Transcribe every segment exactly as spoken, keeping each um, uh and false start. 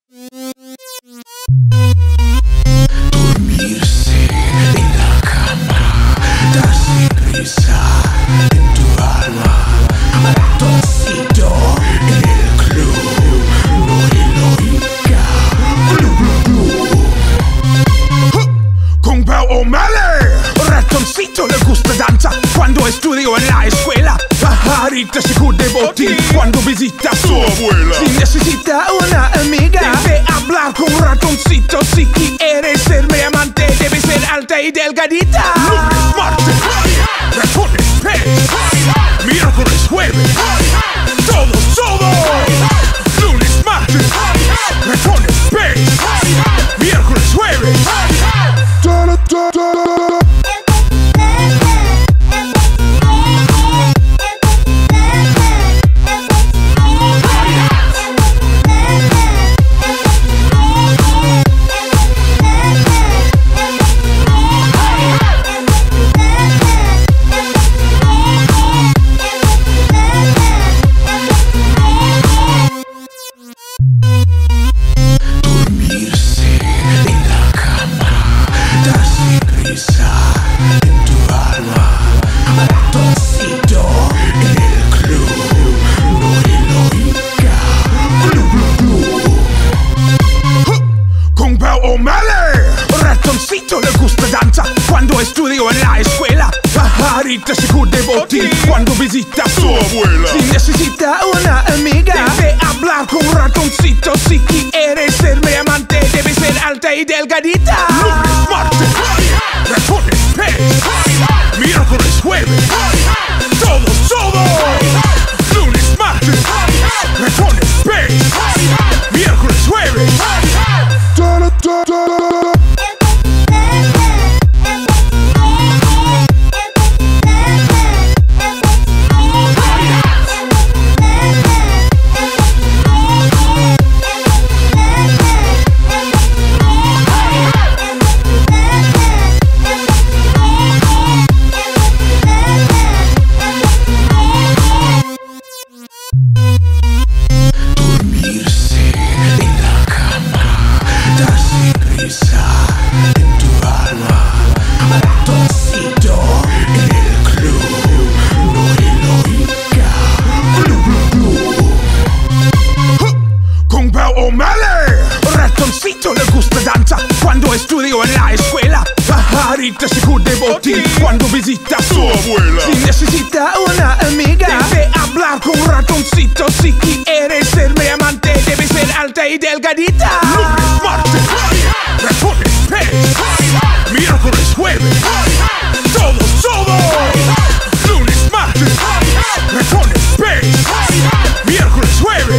Dormirse en la cama, darse prisa en tu alma, ratoncito en el club, no Eloica, club, club, club. Con Pau O'Malley, ratoncito le gusta danza cuando estudio en la escuela. Pajarita se cubre botín cuando visita a su abuela. Si necesita una amiga, debe hablar con un ratoncito. Si quieres ser mi amante, debe ser alta y delgadita. Lunes, martes, ratones, pez. Miércoles, jueves, todos, todos. Lunes, martes, ratones, pez. Miércoles, jueves. Ratoncito le gusta danza cuando estudio en la escuela. Pajarita se cubre botín cuando visita a su abuela. Si necesita una amiga, debe hablar con un ratoncito. Si quieres ser mi amante, debe ser alta y delgadita. Lunes, martes, ratones, pez. Miércoles, jueves, todos, todos. Lunes, martes, ratones, pez. Miércoles, jueves. Ratoncito le gusta danza cuando estudio en la escuela. Pajarita se cubre botín cuando visita a su abuela. Si necesita una amiga, debe hablar con un ratoncito. Si quieres ser mi amante, debe ser alta y delgadita. Lunes, martes, ratones, pez. Miércoles, jueves, todos, todos. Lunes, martes, ratones, pez. Miércoles, jueves.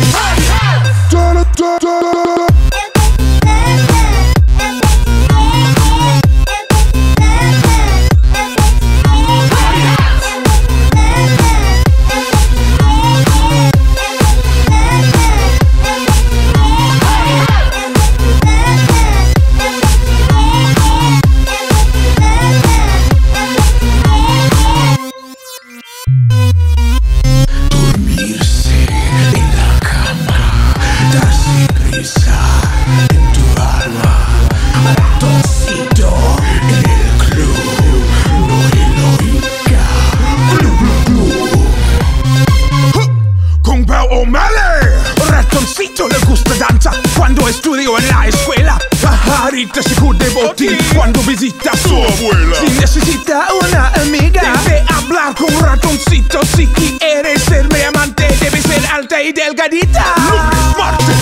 Ratoncito le gusta danza cuando estudio en la escuela. Pajarita se cubre botín cuando visita a su abuela. Si necesita una amiga, debe hablar con un ratoncito. Si quieres ser mi amante, debe ser alta y delgadita. Lunes, martes,